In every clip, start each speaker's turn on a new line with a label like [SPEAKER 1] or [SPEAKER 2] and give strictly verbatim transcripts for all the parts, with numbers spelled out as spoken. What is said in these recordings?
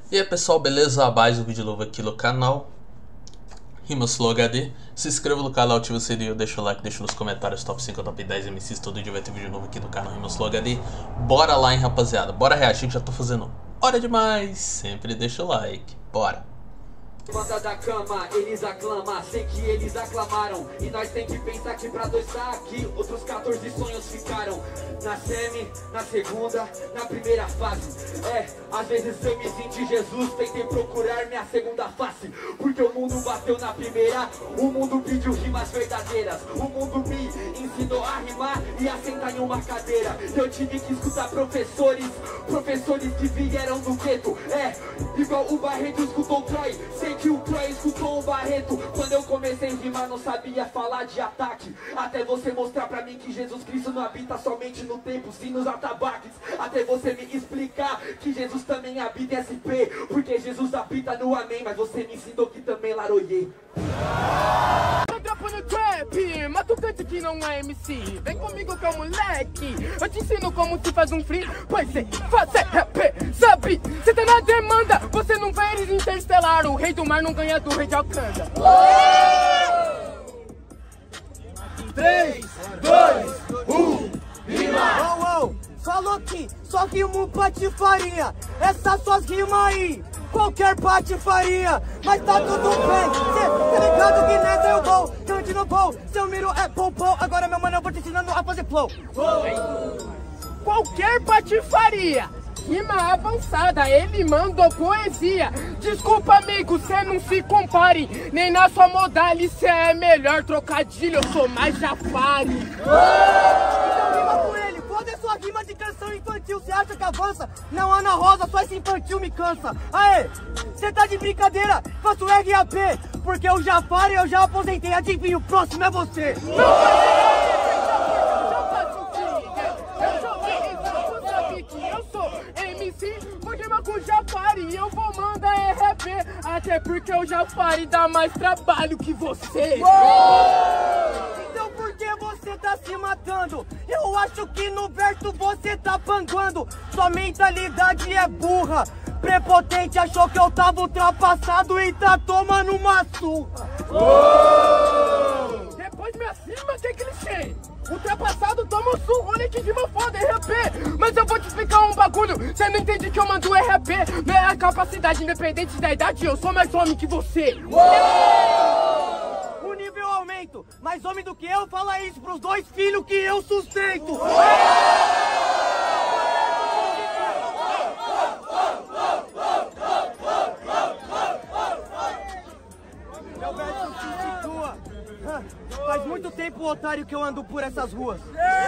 [SPEAKER 1] E aí pessoal, beleza? Mais um vídeo novo aqui no canal Rimas Flow H D. Se inscreva no canal, ativa o sininho, deixa o like, deixa nos comentários top cinco, top dez M Cs. Todo dia vai ter vídeo novo aqui no canal Rimas Flow H D. Bora lá, hein, rapaziada. Bora reagir, já tô fazendo hora demais. Sempre deixa o like, bora.
[SPEAKER 2] Levanta da cama, eles aclamam, sei que eles aclamaram. E nós tem que pensar que pra dois tá aqui, outros quatorze sonhos ficaram. Na semi, na segunda, na primeira fase. É, às vezes eu me senti Jesus, tentei procurar minha segunda face. Porque o mundo bateu na primeira, o mundo pediu rimas verdadeiras. O mundo me ensinou a rimar e a sentar em uma cadeira. Eu tive que escutar professores, professores que vieram do gueto. É, igual o Barreto escutou o Troy, sei que o Troy escutou o Barreto. Quando eu comecei a rimar não sabia falar de ataque, até você mostrar pra mim que Jesus Cristo não habita somente no tempo, sim nos atabaques. Até você me explicar que Jesus também habita em S P, porque Jesus habita no amém. Mas você me ensinou que também laroiei.
[SPEAKER 3] No trap, mas tu cante que não é M C. Vem comigo que é o moleque, eu te ensino como se faz um free. Pois é, fazer rap, sabe? Cê tá na demanda, você não vê eles interestelar. O rei do mar não ganha do rei de Alcântara.
[SPEAKER 4] três, dois, um, rima! Oh, oh, falou que só rimo patifaria. Essas suas rimas aí, qualquer patifaria. Mas tá tudo bem, cê tá ligado que nessa eu vou. Cante no voo, seu miro é poupou. Agora meu mano eu vou te ensinando a fazer flow.
[SPEAKER 3] Qualquer patifaria, rima avançada, ele mandou poesia. Desculpa amigo, cê não se compare, nem na sua modalidade cê é melhor trocadilho, eu sou mais Jafari.
[SPEAKER 4] Então rima com ele, foda sua rima de canção infantil, cê acha que avança? Não, Ana Rosa, só esse infantil me cansa. Aê, cê tá de brincadeira, faço R A P, porque o Jafari eu já aposentei, adivinha, o próximo é você.
[SPEAKER 3] Com o Jafari, eu vou mandar R A P, até porque o Jafari dá mais trabalho que você.
[SPEAKER 4] Uou! Então por que você tá se matando? Eu acho que no verso você tá panguando. Sua mentalidade é burra, prepotente, achou que eu tava ultrapassado e tá tomando uma surra.
[SPEAKER 3] Uou! Depois me acima, que clichê. Ultrapassado, toma o sul, olha que rima foda, R A P. Mas eu vou te explicar um bagulho, cê não entende que eu mando R A P. Minha capacidade, independente da idade, eu sou mais homem que você.
[SPEAKER 4] Uou! O nível aumenta, mais homem do que eu, fala isso pros dois filhos que eu sustento. Uou! Meu verso se situa. Faz muito tempo, otário, que eu ando por essas ruas.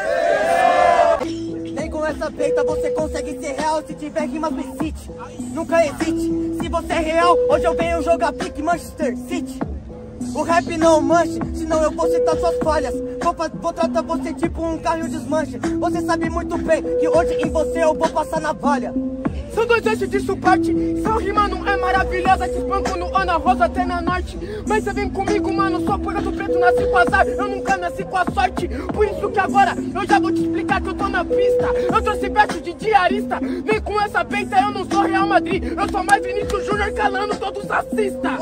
[SPEAKER 4] Nem com essa peita você consegue ser real. Se tiver rimas no City, nunca hesite. Se você é real, hoje eu venho jogar pique Manchester City. O rap não manche, senão eu vou citar suas falhas. Vou, vou tratar você tipo um carro desmanche. Você sabe muito bem que hoje em você eu vou passar navalha.
[SPEAKER 3] São dois eixos de suporte, sua rima não é maravilhosa. Te espanco no Ana Rosa até na norte. Mas você vem comigo, mano, só por do preto nasci com azar. Eu nunca nasci com a sorte, por isso que agora eu já vou te explicar que eu tô na pista. Eu trouxe verso de diarista, nem com essa peita eu não sou Real Madrid. Eu sou mais Vinícius Júnior calando todos assistas.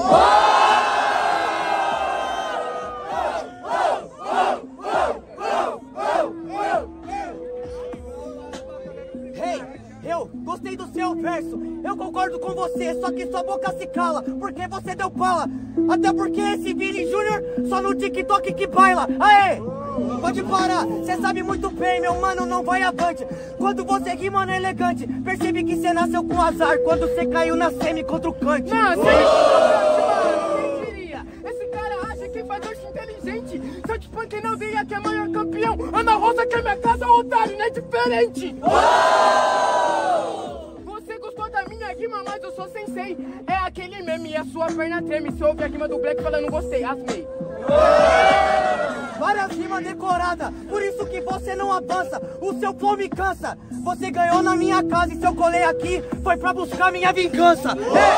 [SPEAKER 4] Eu gostei do seu verso, eu concordo com você, só que sua boca se cala, porque você deu pala. Até porque esse Vini Júnior só no TikTok que baila. Aê! Pode parar, cê sabe muito bem, meu mano, não vai avante. Quando você rima não é elegante, percebe que cê nasceu com azar quando cê caiu na semi contra o Kant.
[SPEAKER 3] Não, você mano, quem diria? Esse cara acha que faz doce inteligente. Se eu te panquei na aldeia que é maior campeão, Ana Rosa que é minha casa, otário, não é diferente. Da minha rima, mas eu sou sensei. É aquele meme, a sua perna treme. Se ouve a rima do Black falando gostei, asmei.
[SPEAKER 4] Várias rimas decoradas, por isso que você não avança. O seu flow me cansa. Você ganhou na minha casa e se eu colei aqui foi pra buscar minha vingança. É.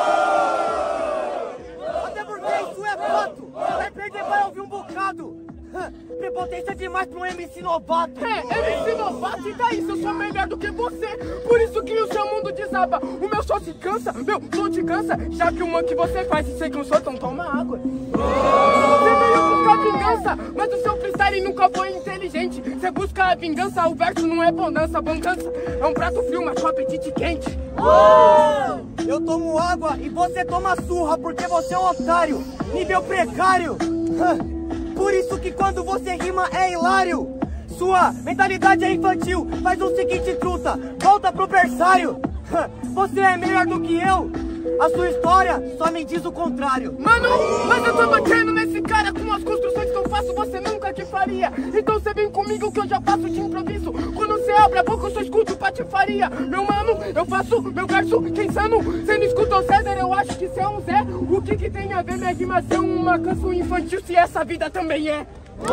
[SPEAKER 4] Até porque isso é fato. Vai perder, vai ouvir um bocado. Prepotência demais pra um M C novato.
[SPEAKER 3] É, M C novato, e daí? Eu sou melhor do que você. Por isso que o seu mundo desaba. O meu só se cansa, meu flow te cansa. Já que uma que você faz e sei que um sou, então toma água. Você veio buscar vingança, mas o seu freestyle nunca foi inteligente. Você busca a vingança, o verso não é bonança. Bonança é um prato frio, mas com apetite quente.
[SPEAKER 4] Oh! Eu tomo água e você toma surra, porque você é um otário, nível precário. Por isso que quando você rima é hilário. Sua mentalidade é infantil. Faz o seguinte, truta, volta pro berçário. Você é melhor do que eu. A sua história só me diz o contrário.
[SPEAKER 3] Mano, mas eu tô batendo nesse cara. Com as construções que eu faço, você nunca que faria. Então você vem comigo que eu já faço de improviso. Quando você abre a boca eu só escuto patifaria. Meu mano, eu faço meu verso, que insano. Você não escuta o César, eu acho que você é um Zé. O que que tem a ver minha rima ser uma canção infantil, se essa vida também é?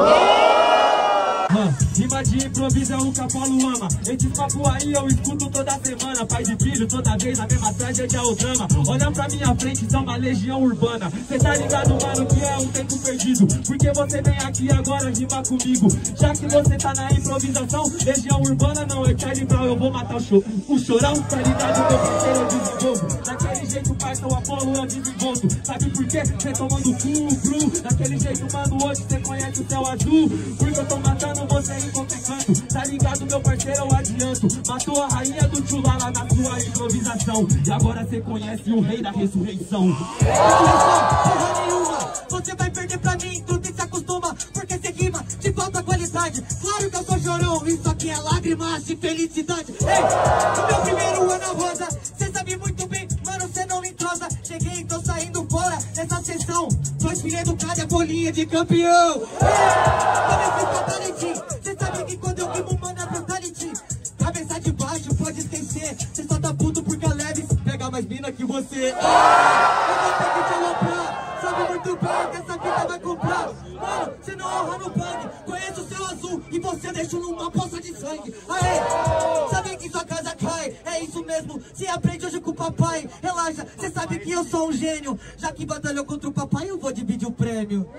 [SPEAKER 5] Uh, rima de improviso é o que Apolo ama. Esses papo aí eu escuto toda semana. Pai de filho, toda vez a mesma tragédia ou drama. Olha pra minha frente, são uma legião urbana. Cê tá ligado, mano, que é um tempo perdido. Porque você vem aqui agora rimar comigo. Já que você tá na improvisação, legião urbana não é Charlie Brown. Eu vou matar o show, o chorão, tá ligado, meu parceiro, eu desenvolvo. Daquele jeito, parça, o Apolo eu desenvolvo. Sabe por quê? Cê tomando cu, cru. Daquele jeito, mano, hoje cê conhece o céu azul. Porque eu tô matando você em qualquer canto. Tá ligado, meu parceiro, eu adianto. Matou a rainha do Tchulala na sua improvisação. E agora cê conhece o rei da ressurreição.
[SPEAKER 4] Porra nenhuma, você vai perder pra mim, tu tem que se acostuma. Porque cê rima de falta qualidade. Claro que eu sou chorão, isso aqui é lágrimas de felicidade. Ei, no meu primeiro ano rosa, cê sabe muito bem, mano, cê não me entrosa. Cheguei e tô saindo fora dessa sessão. Tô espelhando cada bolinha de campeão. Ei, fatality, cê sabe que quando eu rimo, mano, é brutality. Cabeça de baixo, pode esquecer. Cê só tá puto porque a Leves pega mais mina que você. Eu vou ter que te aloprar. Sabe muito bem que essa vida vai comprar. Mano, cê não honra no bang. Conheço o céu azul e você deixa numa poça de sangue. Aê, sabe que sua casa cai. É isso mesmo, cê aprende hoje com o papai. Relaxa, cê sabe que eu sou um gênio. Já que batalhou contra o papai, eu vou dividir o prêmio.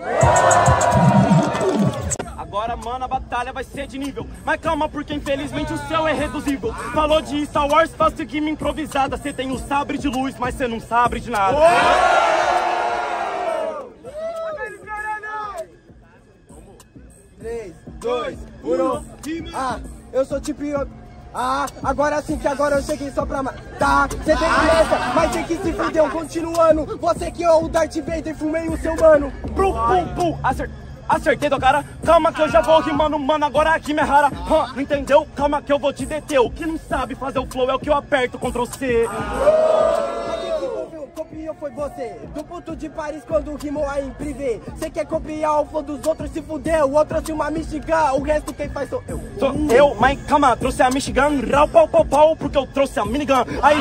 [SPEAKER 6] Agora, mano, a batalha vai ser de nível. Mas calma, porque infelizmente o céu é reduzível. Falou de Star Wars, faço seguir minha improvisada. Cê tem um sabre de luz, mas cê não sabe de nada.
[SPEAKER 4] três, dois, um. Ah, eu sou tipo... Ah, agora sim que agora eu cheguei só pra matar. Cê tem pressa, mas tem que se fudeu. Continuando, você que é o Darth Vader, fumei o seu mano.
[SPEAKER 6] Pum, pum, pum, acertei. Acertei do cara, calma que eu já vou rimando, mano, agora aqui me rara. Huh, não entendeu? Calma que eu vou te deter. O que não sabe fazer o flow é o que eu aperto contra C.
[SPEAKER 4] Copiou foi você, do ponto de Paris quando rimou aí em privê. Cê quer copiar o flow dos outros, se fudeu. O outro trouxe uma Michigan, o resto quem faz sou eu.
[SPEAKER 6] Sou hum. eu, mas calma, trouxe a Michigan, rau, pau, pau, pau, porque eu trouxe a minigun. Aí...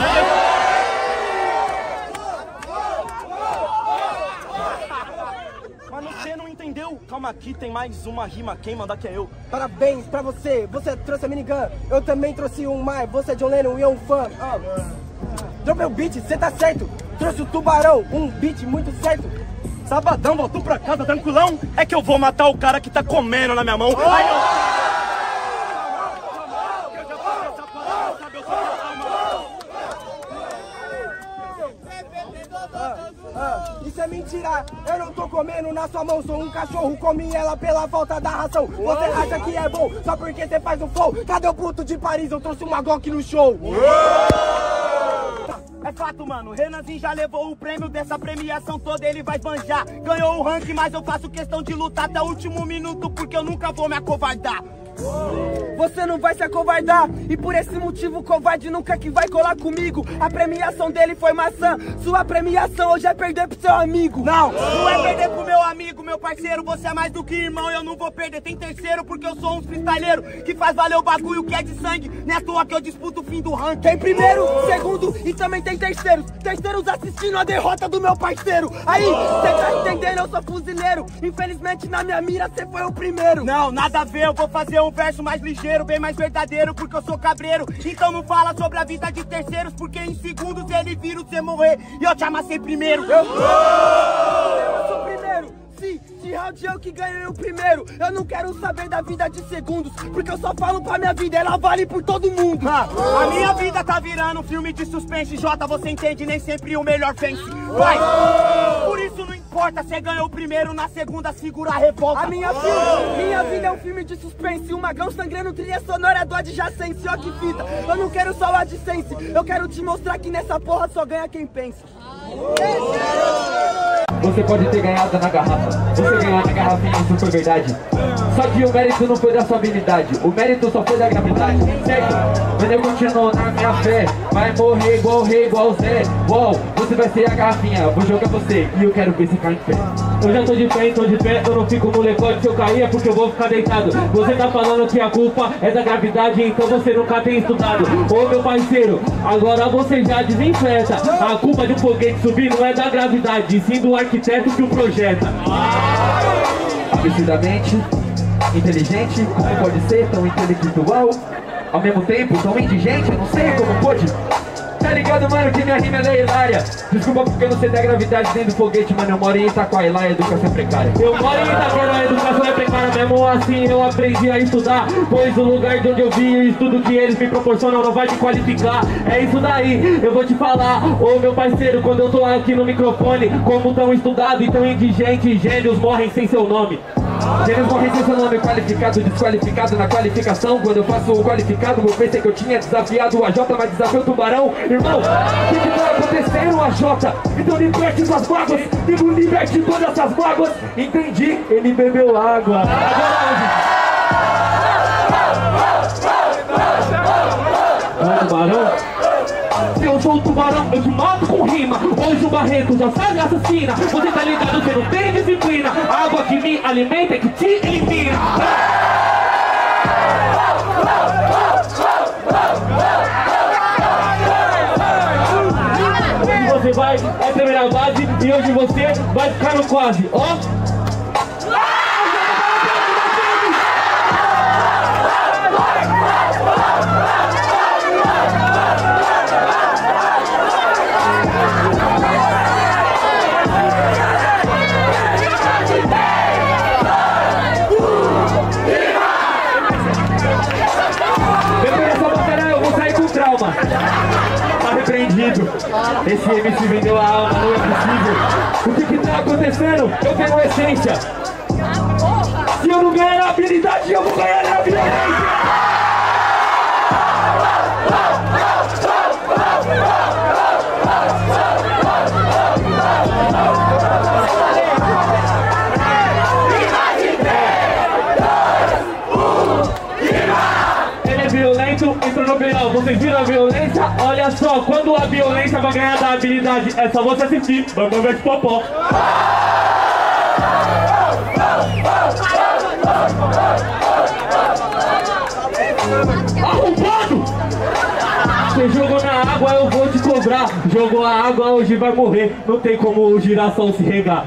[SPEAKER 6] Entendeu? Calma aqui, tem mais uma rima, quem mandar que é eu.
[SPEAKER 4] Parabéns pra você, você trouxe a minigun. Eu também trouxe um mais, você é John Lennon e eu um fã. Oh. Dropei o beat, cê tá certo. Trouxe o tubarão, um beat muito certo.
[SPEAKER 6] Sabadão, voltou pra casa tranquilão. É que eu vou matar o cara que tá comendo na minha mão. Oh. Aí eu...
[SPEAKER 4] Isso é mentira, eu não tô comendo na sua mão. Sou um cachorro, comi ela pela falta da ração. Você acha que é bom só porque você faz um flow? Cadê o puto de Paris? Eu trouxe uma Glock no show.
[SPEAKER 6] É fato, mano, Renanzinho já levou o prêmio dessa premiação toda, ele vai banjar. Ganhou o ranking, mas eu faço questão de lutar até o último minuto, porque eu nunca vou me acovardar.
[SPEAKER 3] Você não vai se acovardar, e por esse motivo o covarde nunca que vai colar comigo. A premiação dele foi maçã, sua premiação hoje é perder pro seu amigo.
[SPEAKER 6] Não, não é perder pro meu amigo, meu parceiro, você é mais do que irmão, eu não vou perder. Tem terceiro porque eu sou um freestyleiro que faz valer o bagulho que é de sangue. Não é à toa que eu disputo o fim do ranking.
[SPEAKER 3] Tem primeiro, segundo e também tem terceiros. Terceiros assistindo a derrota do meu parceiro. Aí, cê tá entendendo, eu sou fuzileiro. Infelizmente na minha mira cê foi o primeiro.
[SPEAKER 6] Não, nada a ver, eu vou fazer um verso mais ligeiro, bem mais verdadeiro, porque eu sou cabreiro. Então não fala sobre a vida de terceiros, porque em segundos ele vira você morrer e eu te amassei primeiro.
[SPEAKER 3] Eu, eu sou primeiro, assim, se round eu que ganhei o primeiro. Eu não quero saber da vida de segundos, porque eu só falo pra minha vida, ela vale por todo mundo.
[SPEAKER 6] Ah, a minha vida tá virando um filme de suspense. Jota, você entende, nem sempre o melhor vence. Vai! Por isso não importa, você ganhou o primeiro, na segunda segura a revolta.
[SPEAKER 3] A minha vida, minha vida é um filme de suspense. Um magão sangrando, trilha sonora do adjacência. Ó que fita, eu não quero só o adjacência, eu quero te mostrar que nessa porra só ganha quem pensa.
[SPEAKER 7] Você pode ter ganhado na garrafa, você ganhou na garrafinha, isso foi verdade. Só que o mérito não foi da sua habilidade, o mérito só foi da gravidade. Certo? Mas eu continuo na minha fé, vai morrer igual o rei, igual o Zé. Uou, você vai ser a garrafinha, vou jogar você e eu quero ver você ficar em pé.
[SPEAKER 5] Eu já tô de pé, tô de pé, eu não fico molecote. Se eu cair é porque eu vou ficar deitado. Você tá falando que a culpa é da gravidade, então você nunca tem estudado. Ô meu parceiro, agora você já desinfeta. A culpa de um foguete subir não é da gravidade, sim do arquiteto que o projeta.
[SPEAKER 7] Absurdamente inteligente, como pode ser tão intelectual? Ao mesmo tempo tão indigente, eu não sei como pode. Tá ligado, mano, que minha rima é hilária. Desculpa porque eu não sei da gravidade dentro do foguete, mano. Eu moro em Itaquai, lá a educação é precária.
[SPEAKER 5] Eu moro em Itaquai, a educação é precária. Mesmo assim eu aprendi a estudar, pois o lugar de onde eu vim, o estudo que eles me proporcionam não vai te qualificar. É isso daí, eu vou te falar, ô meu parceiro, quando eu tô aqui no microfone, como tão estudado e tão indigente, gênios morrem sem seu nome.
[SPEAKER 7] Gênios morrem sem seu nome, qualificado, desqualificado na qualificação. Quando eu faço o qualificado, eu pensei que eu tinha desafiado o A J, mas desafiou o Tubarão. Irmão, o que que tá acontecendo, A J? Então liberte suas mágoas, digo liberte todas essas mágoas. Entendi, ele bebeu água.
[SPEAKER 5] Agora tubarão? Se eu sou o tubarão, eu te mato com rima. Hoje o Barreto já sabe assassina. Você tá ligado, você não tem disciplina. A água que me alimenta é que te elimina. Hoje você vai, é a primeira base. E hoje você vai ficar no quase, ó.
[SPEAKER 7] Tá repreendido. Esse M C vendeu a alma, não é possível. O que que tá acontecendo? Eu tenho essência. Se eu não ganhar na habilidade, eu vou ganhar na violência.
[SPEAKER 5] Entrou no final, vocês viram a violência? Olha só, quando a violência vai ganhar da habilidade, é só você assistir. Vamos ver de popó. Arrombado! Você jogou na água, eu vou te cobrar. Jogou a água, hoje vai morrer. Não tem como o girassol se regar.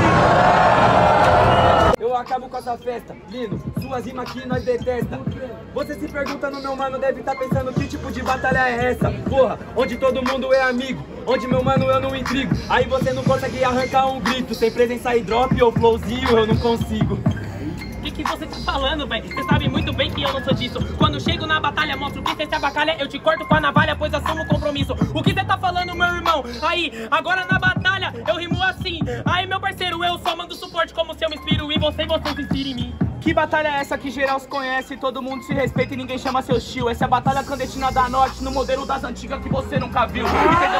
[SPEAKER 3] Eu acabo com essa festa, lindo, suas rimas aqui nós detesta. Você se pergunta no meu mano, deve estar pensando que tipo de batalha é essa. Porra, onde todo mundo é amigo, onde meu mano eu não intrigo. Aí você não consegue arrancar um grito, sem presença e drop ou flowzinho eu não consigo.
[SPEAKER 8] O que, que você tá falando, velho? Você sabe muito bem que eu não sou disso. Quando chego na batalha, mostro que você se abacalha, eu te corto com a navalha, pois assumo o compromisso. O que você tá falando, meu irmão? Aí, agora na batalha, eu rimo assim. Aí, meu parceiro, eu só mando suporte como se eu me inspiro em você e você se inspira em mim.
[SPEAKER 3] Que batalha é essa que geral se conhece, todo mundo se respeita e ninguém chama seu tio? Essa é a batalha clandestina da Norte, no modelo das antigas que você nunca viu. Entendeu?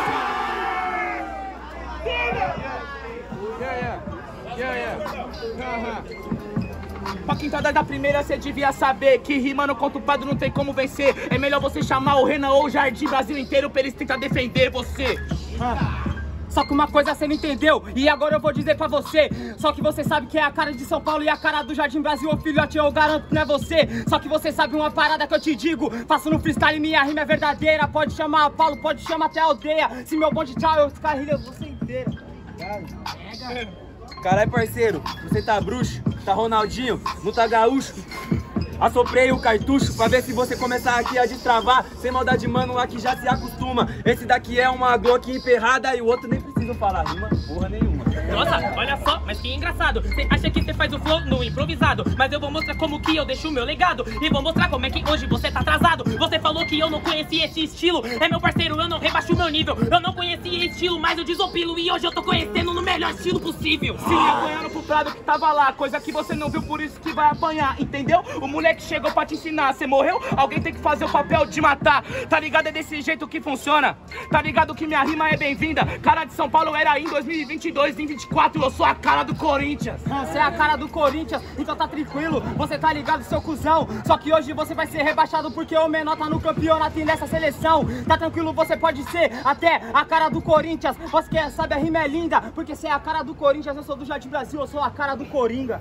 [SPEAKER 3] Yeah, yeah, yeah, yeah. Pra quem tá da primeira, cê devia saber que rimando contra o padre não tem como vencer. É melhor você chamar o Renan ou o Jardim Brasil inteiro pra eles tentar defender você. Só que uma coisa você não entendeu, e agora eu vou dizer pra você. Só que você sabe que é a cara de São Paulo e a cara do Jardim Brasil, ô filhote, eu garanto que não é você. Só que você sabe uma parada que eu te digo, faço no freestyle, minha rima é verdadeira. Pode chamar Paulo, pode chamar até a aldeia. Se meu bonde tchau, eu descarrilho você inteira. Caralho, parceiro, você tá bruxo, tá Ronaldinho, não tá gaúcho. Assoprei o cartucho pra ver se você começar aqui a destravar. Sem maldade, mano, aqui já se acostuma. Esse daqui é uma Glock emperrada e o outro nem precisa falar rima porra nenhuma.
[SPEAKER 8] Nossa, olha só, mas que engraçado. Você acha que você faz o flow no improvisado, mas eu vou mostrar como que eu deixo o meu legado. E vou mostrar como é que hoje você tá atrasado. Você falou que eu não conhecia esse estilo. É meu parceiro, eu não rebaixo o meu nível. Eu não conhecia esse estilo, mas eu desopilo. E hoje eu tô conhecendo no melhor estilo possível.
[SPEAKER 6] Se apanhando pro prado que tava lá, coisa que você não viu, por isso que vai apanhar, entendeu? O moleque chegou pra te ensinar, você morreu? Alguém tem que fazer o papel de matar. Tá ligado? É desse jeito que funciona. Tá ligado que minha rima é bem-vinda. Cara de São Paulo era em dois mil e vinte e dois, em vinte e quatro eu sou a cara do Corinthians.
[SPEAKER 4] Você é a cara do Corinthians, então tá tranquilo. Você tá ligado, seu cuzão. Só que hoje você vai ser rebaixado porque o menor tá no campeonato e nessa seleção. Tá tranquilo, você pode ser até a cara do Corinthians. Você quer sabe, a rima é linda, porque você é a cara do Corinthians. Eu sou do Jardim Brasil, eu sou a cara do Coringa.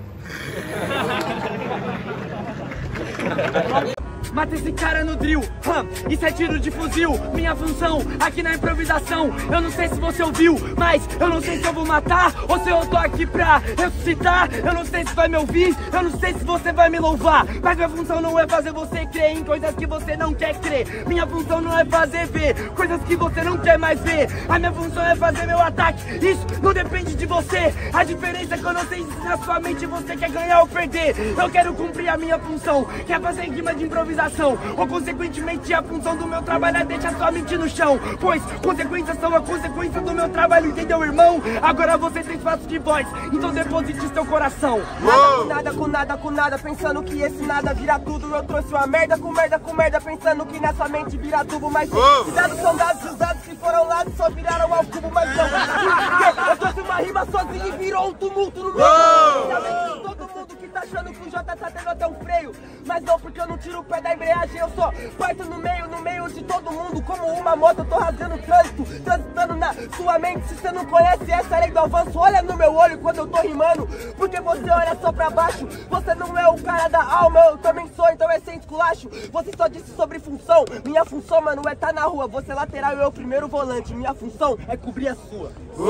[SPEAKER 3] Mata esse cara no drill, hum, isso é tiro de fuzil. Minha função aqui na improvisação, eu não sei se você ouviu, mas eu não sei se eu vou matar ou se eu tô aqui pra ressuscitar. Eu não sei se vai me ouvir, eu não sei se você vai me louvar, mas minha função não é fazer você crer em coisas que você não quer crer. Minha função não é fazer ver coisas que você não quer mais ver. A minha função é fazer meu ataque, isso não depende de você. A diferença é que eu não sei se na sua mente você quer ganhar ou perder. Eu quero cumprir a minha função, que é fazer rima de improvisação. Ou consequentemente a função do meu trabalho é deixar sua mente no chão, pois consequências são a consequência do meu trabalho, entendeu, irmão? Agora você tem espaço de voz, então deposite seu coração.
[SPEAKER 4] Nada com nada, com nada, com nada, pensando que esse nada vira tudo. Eu trouxe uma merda com merda com merda, pensando que nessa mente vira tubo. Mas cuidado, são dados, os dados que foram lados só viraram ao cubo. Mas não, eu trouxe uma rima sozinho e virou um tumulto no meu. Ainda bem que todo mundo que tá achando que o Jota tá tendo até um freio, mas não, porque eu não tiro o pé da embreagem, eu só parto no meio, no meio de todo mundo. Como uma moto, eu tô rasgando o trânsito, transitando na sua mente. Se você não conhece essa lei do avanço, olha no meu olho quando eu tô rimando, porque você olha só pra baixo. Você não é o cara da alma, eu também sou, então é sem esculacho. Você só disse sobre função, minha função, mano, é tá na rua. Você é lateral e eu o primeiro volante, minha função é cobrir a sua.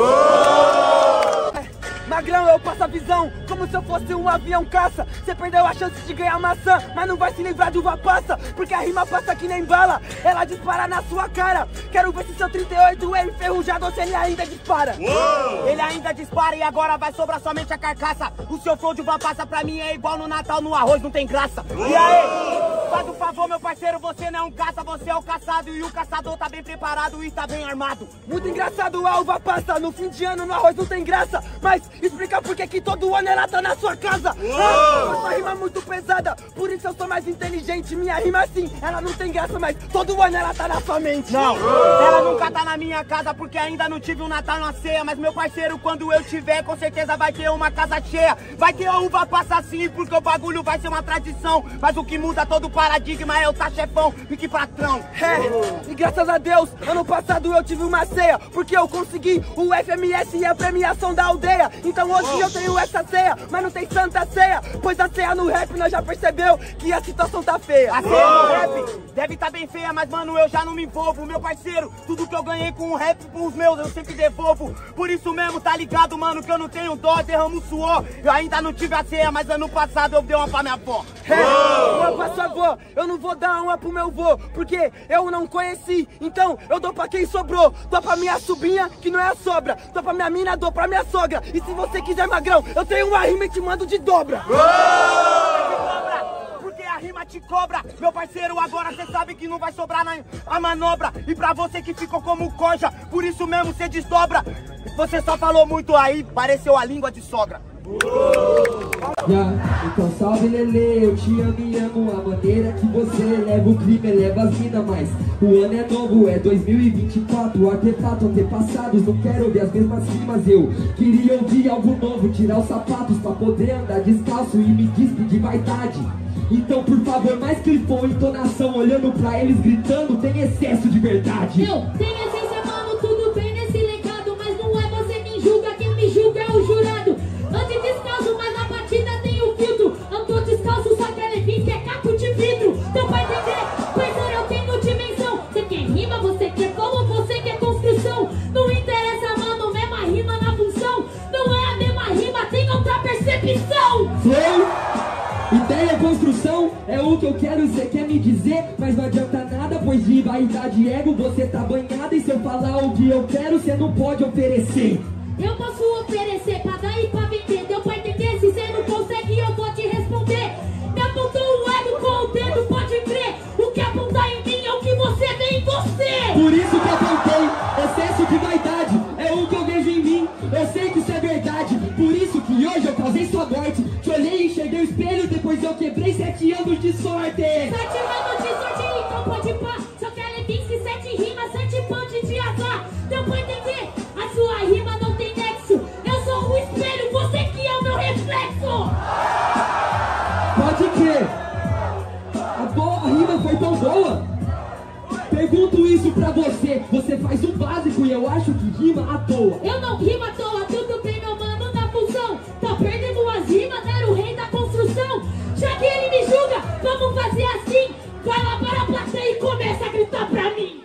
[SPEAKER 4] é, Magrão, eu passo a visão, como se eu fosse um avião caça. Você perdeu a chance de ganhar maçã, mas não vai se livrar de uva passa, porque a rima passa que nem bala, ela dispara na sua cara. Quero ver se seu trinta e oito é enferrujado ou se ele ainda dispara. Uou! Ele ainda dispara e agora vai sobrar somente a carcaça. O seu flow de uva passa pra mim é igual no Natal, no arroz não tem graça. Uou! E aí, faz um favor, meu parceiro, você não é um caça, você é o caçado. E o caçador tá bem preparado e tá bem armado.
[SPEAKER 3] Muito engraçado a uva passa, no fim de ano no arroz não tem graça, mas explica por que que todo ano ela tá na sua casa. Ah, essa rima é muito pesada, por isso eu sou mais inteligente. Minha rima assim, ela não tem graça, mas todo ano ela tá na sua mente.
[SPEAKER 4] Não, ela nunca tá na minha casa, porque ainda não tive um Natal na ceia. Mas meu parceiro, quando eu tiver, com certeza vai ter uma casa cheia. Vai ter a uva passa sim, porque o bagulho vai ser uma tradição. Mas o que muda todo o paradigma é o tá chefão, fique patrão.
[SPEAKER 3] É, e graças a Deus, ano passado eu tive uma ceia, porque eu consegui o F M S e a premiação da aldeia. Então hoje eu tenho essa ceia, mas não tem santa ceia, pois a ceia no rap nós já percebeu que a situação tá feia.
[SPEAKER 4] A ceia no rap deve tá bem feia, mas mano, eu já não me envolvo. Meu parceiro, tudo que eu ganhei com o rap, com os meus, eu sempre devolvo. Por isso mesmo, tá ligado, mano, que eu não tenho dó, derramo suor. Eu ainda não tive a ceia, mas ano passado eu dei uma pra minha avó.
[SPEAKER 3] É, uma pra sua avó, eu não vou dar uma pro meu vô, porque eu não conheci, então eu dou pra quem sobrou. Dou pra minha sobrinha, que não é a sobra, dou pra minha mina, dou pra minha sogra. E se você quiser, magrão, eu tenho uma rima e te mando de dobra.
[SPEAKER 4] Porque a rima te cobra, meu parceiro, agora cê sabe que não vai sobrar na a manobra. E pra você que ficou como coja, por isso mesmo cê desdobra. Você só falou muito aí, pareceu a língua de sogra.
[SPEAKER 9] Yeah. Então salve Lele, eu te amo e amo a maneira que você eleva o crime, eleva as minas. Mas o ano é novo, é dois mil e vinte e quatro, artefato, antepassados, não quero ouvir as mesmas rimas. Eu queria ouvir algo novo, tirar os sapatos pra poder andar descalço e me despedir de vaidade. Então por favor, mais clipou entonação, olhando pra eles gritando, tem excesso de verdade.
[SPEAKER 10] Eu tenho essência, mano, tudo bem nesse legado, mas não é você quem julga, quem me julga é o jurado. Ande descalço, mas na batida tem o filtro. Andou descalço, só que é que é capo de vidro. Então pra entender, parceiro, eu tenho dimensão. Você quer rima, você quer flow, você quer construção. Não interessa, mano, mesma rima na função. Não é a mesma rima, tem outra percepção.
[SPEAKER 9] Flow, ideia, construção, é o que eu quero, você quer me dizer. Mas não adianta nada, pois de vaidade e ego você tá banhada. E se eu falar o que eu quero, você não pode oferecer.
[SPEAKER 10] Eu posso oferecer
[SPEAKER 9] eu acho que rima à toa.
[SPEAKER 10] Eu não rimo à toa, tudo bem, meu mano, na função. Tá perdendo as rimas, era o rei da construção. Já que ele me julga, vamos fazer assim. Vai lá para a plateia e começa a gritar pra mim.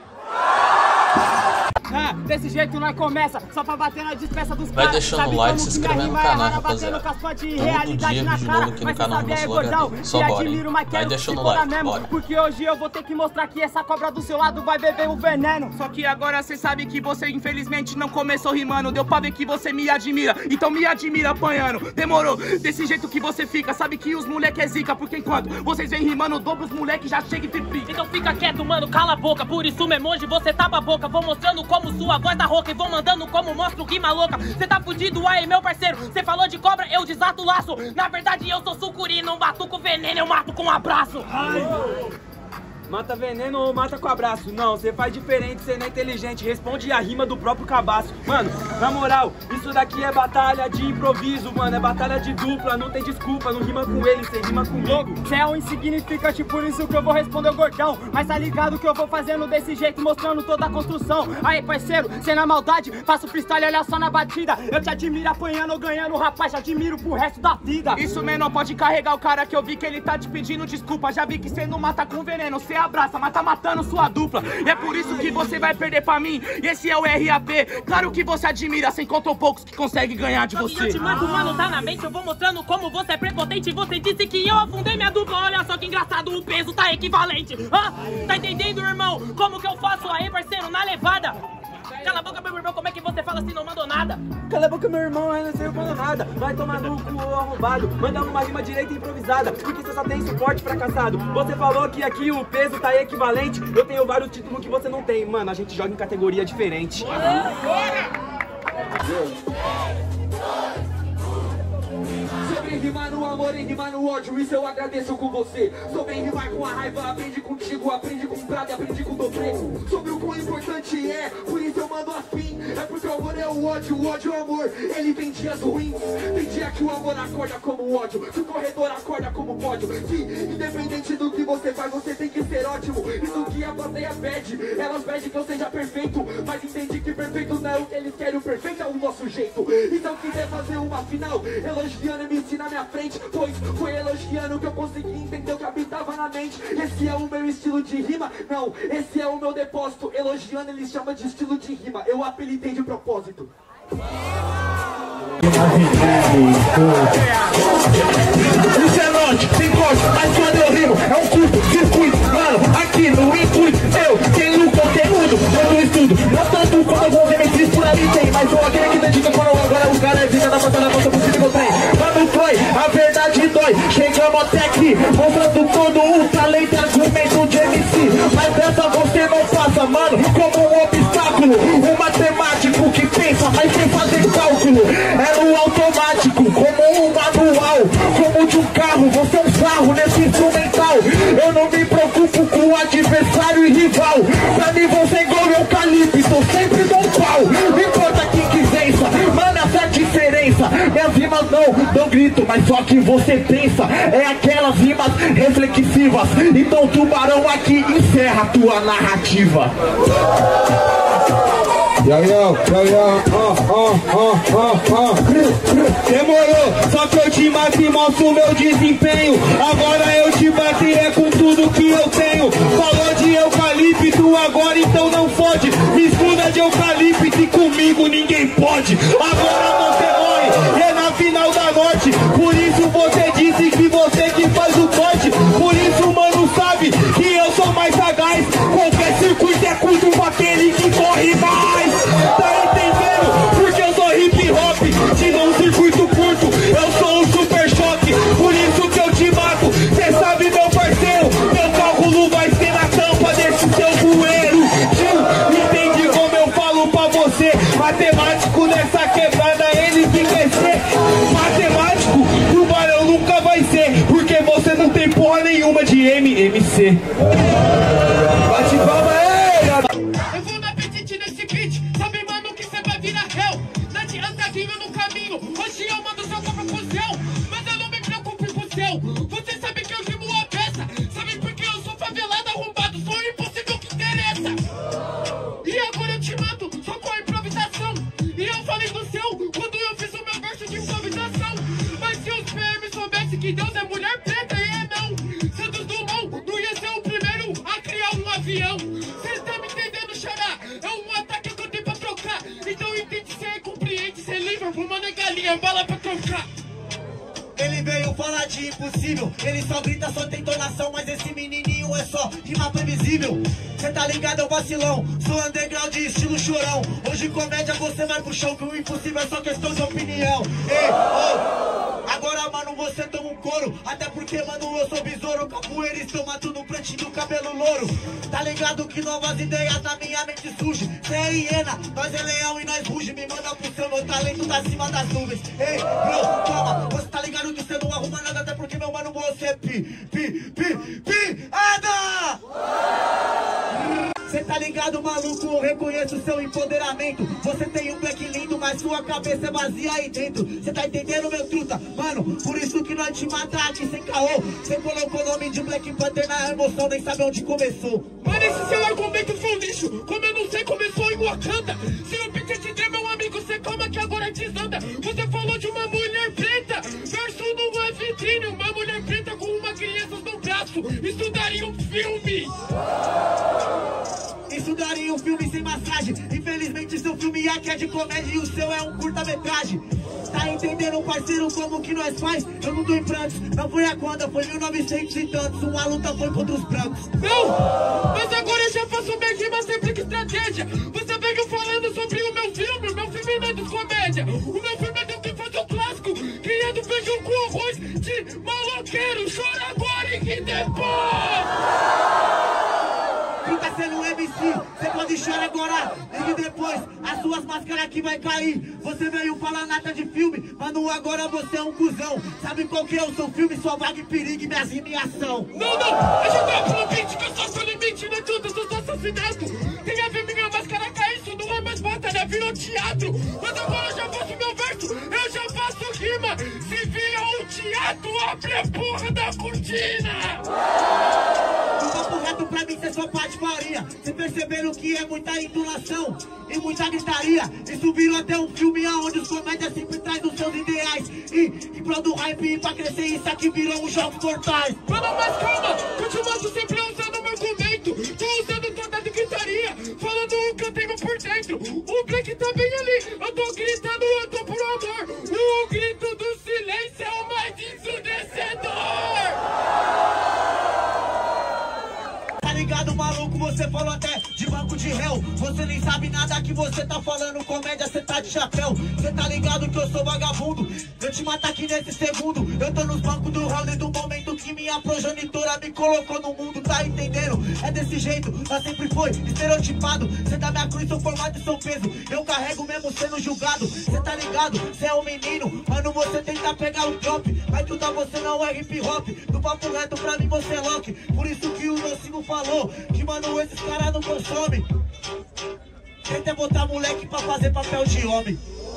[SPEAKER 6] Ah, desse jeito nós começa, só pra bater na despeça dos caras.
[SPEAKER 1] Vai deixando o like, se inscrevendo no canal, rapaziada.
[SPEAKER 6] Todo dia
[SPEAKER 1] vídeo novo aqui no canal Rimos Logadê. Só bora, hein? Vai deixando o like, bora.
[SPEAKER 6] Porque hoje eu vou ter que mostrar que essa cobra do seu lado vai beber o veneno. Só que agora cê sabe que você infelizmente não começou rimando. Deu pra ver que você me admira, então me admira apanhando. Demorou, desse jeito que você fica. Sabe que os moleque é zica, porque enquanto vocês vêm rimando, o dobro os moleque já chega e triplica.
[SPEAKER 8] Então fica quieto, mano, cala a boca. Por isso mesmo hoje você tapa a boca. Vou mostrando como sua voz tá rouca e vou mandando como mostro rima louca. Cê tá fudido aí, meu parceiro. Cê falou de cobra, eu desato o laço. Na verdade eu sou sucuri, não bato com veneno, eu mato com um abraço.
[SPEAKER 6] Ai. Mata veneno ou mata com abraço? Não, você faz diferente, você não é inteligente. Responde a rima do próprio cabaço. Mano, na moral, isso daqui é batalha de improviso, mano. É batalha de dupla, não tem desculpa. Não rima com ele, você rima comigo. Você é um insignificante, por isso que eu vou responder o gordão. Mas tá ligado que eu vou fazendo desse jeito, mostrando toda a construção. Aí, parceiro, cê na maldade, faço freestyle, olha só na batida. Eu te admiro apanhando ou ganhando, rapaz, te admiro pro resto da vida. Isso mesmo, não pode carregar o cara que eu vi que ele tá te pedindo desculpa. Já vi que cê não mata com veneno, cê abraça, mas tá matando sua dupla. E é por isso que você vai perder pra mim. E esse é o R A P. Claro que você admira, você encontrou poucos que conseguem ganhar de você.
[SPEAKER 8] Eu te mato, mano, tá na mente. Eu vou mostrando como você é prepotente. Você disse que eu afundei minha dupla. Olha só que engraçado, o peso tá equivalente. Ah, tá entendendo, irmão? Como que eu faço aí, parceiro, na levada? Cala a boca, meu irmão, como é que você fala assim, não mandou nada?
[SPEAKER 6] Cala a boca, meu irmão, eu não sei, eu não mandou nada. Vai tomar no cu, arrombado. Manda uma rima direita e improvisada, porque você só tem suporte fracassado. Você falou que aqui o peso tá equivalente. Eu tenho vários títulos que você não tem. Mano, a gente joga em categoria diferente.
[SPEAKER 2] Sobre rimar no amor e rimar no ódio, isso eu agradeço com você. Sobre rimar com a raiva, aprende contigo, aprende com prata, aprende com dobrê. Sobre o quão importante é, por isso eu mando assim. É porque o amor é o ódio, o ódio é o amor. Ele tem dias ruins, tem dia que o amor acorda como o ódio, que o corredor acorda como pódio. Que independente do que você faz, você tem que ser ótimo. Isso que a plateia pede, elas pedem que eu seja perfeito, mas entende que perfeito não é o que eles querem, o perfeito é o nosso jeito. Então quiser fazer uma final, elogiando me na minha frente, pois foi elogiando que eu consegui entender o que habitava na mente. Esse é o meu estilo de rima, não, esse é o meu depósito. Elogiando ele chama de estilo de rima, eu apelidei de propósito.
[SPEAKER 11] Isso é norte, tem corte, mas quando eu rimo é um curto circuito. Mano, aqui no intuito eu tenho conteúdo, eu não estudo. Não tanto quando eu vou ver meus por ali tem, mas eu aquele que dedica quando agora o cara é vida da massa na massa possível eu tenho. Mano, foi, a verdade dói. Chegamos até aqui, mostrando todo o talento e argumento de M C. Mas dessa você não passa, mano, como um obstáculo. Um matemático que pensa, mas sem fazer cálculo. É no automático, como um manual, como de um carro, você é um sarro nesse instrumental. Eu não me preocupo com o adversário e rival. Pra mim você é igual meu calibre, tô sempre dou um pau. Não importa quem que vença, mano, essa é a diferença. Minhas rimas não dão grito, mas só que você pensa é aquelas rimas reflexivas. Então tubarão aqui encerra a tua narrativa.
[SPEAKER 12] Yo, yo, yo, yo, oh, oh, oh, oh, oh.
[SPEAKER 11] Demorou, só que eu te mato e mostro o meu desempenho. Agora eu te bati é com tudo que eu tenho. Falou de eucalipto agora, então não fode. Mistura de eucalipto e comigo ninguém pode. Agora você morre, e é na final da noite. Por isso você disse que você que faz o corte. Por isso mano sabe que eu sou mais sagaz. Qualquer circuito é curto pra aquele que corre mais. Tá entendendo? Porque eu sou hip hop, te dou um circuito curto, eu sou um super choque, por isso que eu te mato. Cê sabe, meu parceiro, meu cálculo vai ser na tampa desse seu bueiro. Tio, entende como eu falo pra você? Matemático nessa quebrada, ele que quer ser matemático, o barão nunca vai ser, porque você não tem porra nenhuma de M M C. Bate palma aí!
[SPEAKER 3] Hoje eu mando seu corpo pro céu, mas eu não me preocupo com o céu. Você sabe que eu rimo a peça, sabe porque eu sou favelado, arrombado, sou impossível que interessa. E agora eu te mato, só com a balinha, bala pra tocar.
[SPEAKER 4] Ele veio falar de impossível, ele só grita, só tem entonação, mas esse menininho é só rima previsível. Cê tá ligado, é o vacilão, sou underground de estilo chorão. Hoje comédia você vai pro chão, que o impossível é só questão de opinião. Ei, oh, agora mano você toma um couro, até porque mano eu sou besouro, capoeirista eu mato no pretinho, cabelo louro. Tá ligado que novas ideias na minha mente surgem. Cê é hiena, nós é leão e nós ruge, me manda pro seu, meu talento tá acima das nuvens. Ei, bro, toma, você tá ligado que você não arruma nada, até porque meu mano você é pi, pi, pi, pi, ada! Cê tá ligado, maluco, eu reconheço seu empoderamento. Você tem um black lindo, mas sua cabeça é vazia aí dentro. Cê tá entendendo, meu truta? Mano, por isso que nós te mata aqui sem caô. Cê colocou o nome de Black Panther na emoção, nem sabe onde começou.
[SPEAKER 3] Mano, esse seu argumento foi um lixo. Como eu não sei, começou em Wakanda. Se o Peter te der, meu amigo, cê calma que agora desanda. Você falou de uma mulher preta, verso numa vitrine. Uma mulher preta com uma criança no braço. Isso daria um filme.
[SPEAKER 4] Isso daria um filme sem massagem. Infelizmente seu filme aqui é de comédia e o seu é um curta-metragem. Tá entendendo, parceiro, como que nós faz? Eu não tô em prantos, não foi a quando, foi mil e novecentos e tantos. Uma luta foi contra os brancos.
[SPEAKER 3] Não, mas agora eu já faço minha rima sempre que estratégia. Você veio falando sobre o meu filme, o meu filme não é de comédia. O meu filme é do que faz o clássico, criando feijão com arroz de maloqueiro. Chora agora e que depois.
[SPEAKER 4] Quem tá sendo um M C, você pode chorar agora e que depois as suas máscaras aqui vai cair. Você veio falar nata de filme, mano, agora você é um cuzão. Sabe qual que é o seu filme? Sua vaga e perigo e minhas rimação.
[SPEAKER 3] Não, não, eu já tava no beat que eu sou seu limite, não é tudo, eu sou assassinato. Tem a ver minha máscara cair, isso não é mais batalha, virou teatro. Mas agora eu já faço meu verso, eu já faço rima. Se vira um teatro, abre a porra da cortina.
[SPEAKER 4] O papo reto pra mim cê só patifaria. Cê perceberam que é muita entonação e muita gritaria. Isso virou até um filme aonde os comédias sempre traz os seus ideais. E em prol do hype e pra crescer isso aqui virou um jogos mortais.
[SPEAKER 3] Mano, mas calma, continuando sempre usando o meu argumento. Tô usando toda a gritaria, falando o que eu tenho por dentro. O Black tá bem ali, eu tô gritando, eu tô por amor. O grito do silêncio é o mais ensurdecedor.
[SPEAKER 4] Tá ligado, maluco? Você falou até de banco de réu. Você nem sabe nada que você tá falando. Comédia, cê tá de chapéu. Cê tá ligado que eu sou vagabundo. Eu te mato aqui nesse segundo. Eu tô nos bancos do round do momento que minha progenitora me colocou no mundo. Tá entendendo? É desse jeito, mas sempre foi estereotipado. Cê dá minha cruz, seu formato e seu peso. Eu carrego mesmo sendo julgado. Cê tá ligado? Cê é um menino. Mano, você tenta pegar o drop, mas tudo a você não é hip hop. Do papo reto pra mim você é lock. Por isso que o Nocivo falou que, mano, esses caras não consomem. Tenta botar moleque pra fazer papel de homem.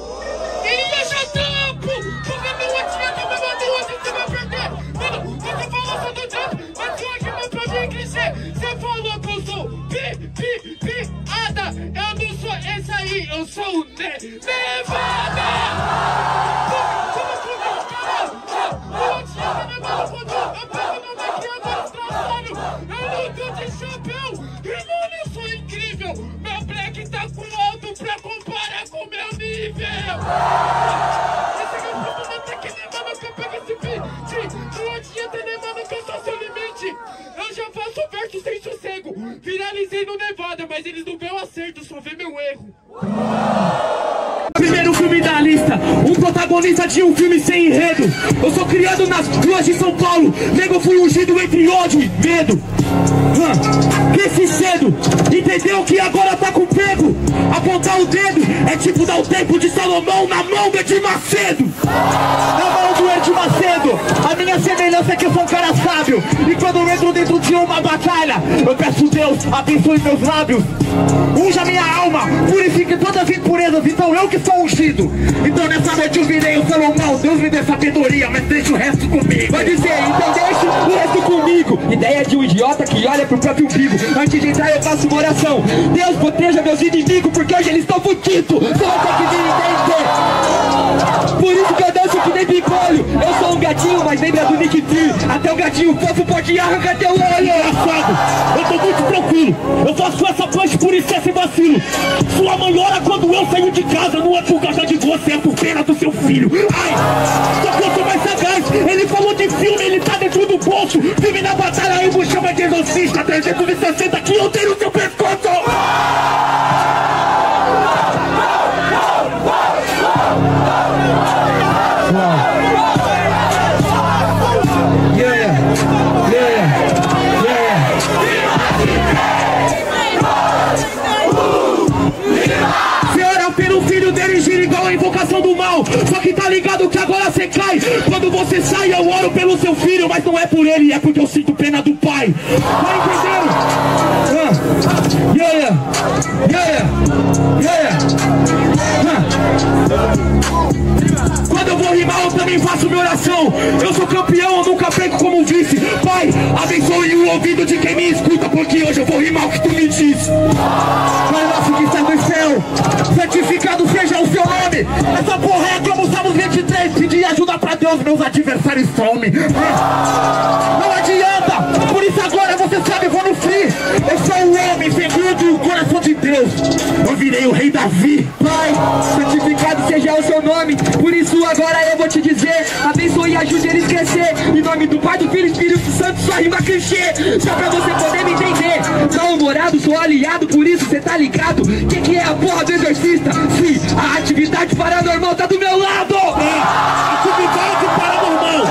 [SPEAKER 3] E eu já tampo, porque não adianta, meu mano, hoje você vai perder. Mano, você falou só do tanto, mas sua rima pra mim é clichê. Você falou que eu sou pi, pi, piada. Eu não sou esse aí, eu sou o ne Nevada. Como que eu caralho? Não adianta, meu mano, quando eu pego no daqui agora estralando. Eu não tô de chapéu, e mano, eu sou incrível. Meu black tá com alto pra comparar com meu nível. Esse aqui é o ponto, não tem que nem mano que eu pego esse beat. Não adianta nem mano que eu sou seu limite. Eu já faço verso sem sossego. Viralizei no Nevada, mas eles não vê o acerto, só vê meu erro. Primeiro filme da lista, um protagonista de um filme sem enredo. Eu sou criado nas ruas de São Paulo, nego fui ungido entre ódio e medo. Hum, cresci cedo, entendeu que agora tá com pego. Apontar o dedo é tipo dar o tempo de Salomão na mão do Edir Macedo. Na mão do Edir Macedo, a minha semelhança é que eu sou um cara sábio. E quando eu entro dentro de uma batalha, eu peço Deus, abençoe meus lábios. Unja minha alma, purifique todas as impurezas, então eu que sou ungido. Então nessa noite eu virei o Salomão, Deus me dê sabedoria, mas deixa o resto comigo. Vai dizer, então deixa o resto comigo. Ideia de um idiota que olha pro próprio umbigo. Antes de entrar eu faço uma oração. Deus proteja meus inimigos, porque hoje eles estão fudidos. Você vai ter que vir entender. Por isso que eu danço que nem bigolho. Eu sou um gatinho, mas lembra do Nick Fury. Até o gatinho fofo pode arrancar teu olho. Engraçado, eu tô muito tranquilo. Eu faço essa punch por excesso e vacilo. Sua mãe ora quando
[SPEAKER 5] eu saio de casa, não é por causa de você, é por pena do seu filho. Ai, só que eu sou mais sagaz. Ele falou de filme, ele tá dentro do bolso. Filme na batalha, aí me chama de exorcista. trezentos e sessenta que eu tenho no seu pescoço.
[SPEAKER 11] Yeah, yeah, yeah.
[SPEAKER 5] Senhora, pelo filho dele gira igual a invocação do mal. Só que tá ligado que agora você cai. Quando você sai, eu oro pelo seu filho. Mas não é por ele, é porque eu sinto pena do pai. Tá entendendo? Uh, yeah, yeah, yeah. Uh. Quando eu vou rimar, eu também faço minha oração. Eu sou campeão, eu nunca perco como vice. Pai, abençoe o ouvido de quem me escuta, porque hoje eu vou rimar o que tu me disse. Pai nosso que está no céu, santificado seja o seu nome. Essa porra é como Salmos vinte e três. Pedir ajuda pra Deus, meus adversários somem. Não adianta, por isso agora você sabe, eu vou no free. Eu sou o homem segundo o coração de Deus. Eu virei o rei Davi.
[SPEAKER 9] Pai, santificado seja o seu nome. Por isso agora eu vou te dizer, abençoe e ajude eles a crescer. Em nome do Pai, do Filho e Espírito Santo, só rima clichê. Só pra você poder me entender. Não morado, sou aliado, por isso cê tá ligado. Que que é a porra do exorcista? Sim, a atividade paranormal tá do meu lado.
[SPEAKER 5] É, atividade paranormal.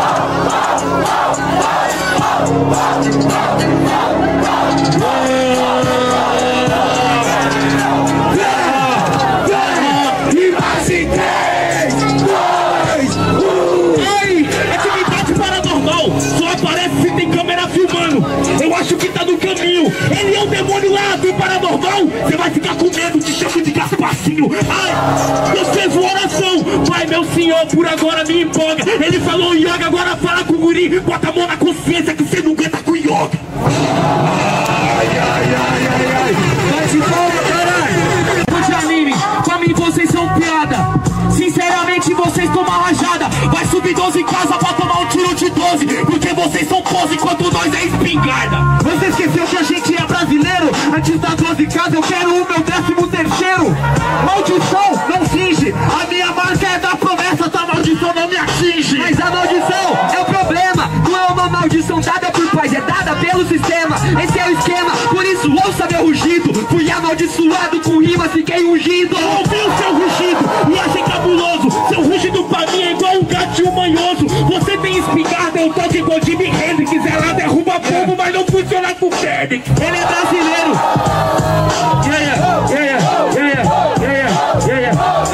[SPEAKER 5] Eu acho que tá no caminho. Ele é o demônio lá do paranormal. Você vai ficar com medo, te chamo de Gaspacinho. Ai, eu servo oração. Pai, meu senhor, por agora me empolga. Ele falou yoga, agora fala com o guri. Bota a mão na consciência que você não aguenta com yoga. Ai, ai, ai, ai, ai. Vai de palma, caralho. Não te anime, pra mim vocês são piada. Sinceramente vocês tomam rajada. Vai subir doze casas pra tomar um tiro de doze. Porque vocês são pose enquanto nós é espingarda.
[SPEAKER 11] Você esqueceu que a gente é brasileiro? Antes das doze casas eu quero o meu décimo terceiro. Maldição, não finge. A minha marca é da promessa, tua maldição não me atinge.
[SPEAKER 9] Mas a maldição é o problema. Não é uma maldição dada por pais, é dada pelo sistema. Esse é o esquema, por isso ouça meu rugido. Fui amaldiçoado com rima, fiquei ungido.
[SPEAKER 5] Eu ouvi o seu rugido e achei cabuloso. Seu rugido pra mim é igual um gatinho manhoso. Você tem espingarda, eu tô de igual Jimi Hendrix. Ela derruba pombo, mas não funciona com o Fênix.
[SPEAKER 11] Ele é brasileiro. Yeah, yeah, yeah, yeah, yeah, yeah, yeah.